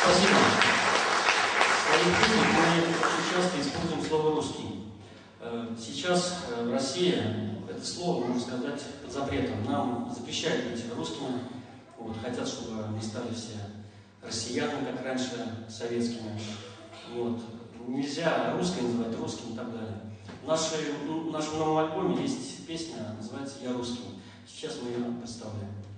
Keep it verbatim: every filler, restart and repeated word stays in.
Спасибо. В своих песнях мы очень часто используем слово «русский». Сейчас в России это слово, можно сказать, под запретом. Нам запрещают быть русскими. Вот, хотят, чтобы мы стали все россиянами, как раньше, советскими. Вот. Нельзя русское называть русским и так далее. В, нашей, в нашем новом альбоме есть песня, называется «Я русский». Сейчас мы ее представляем.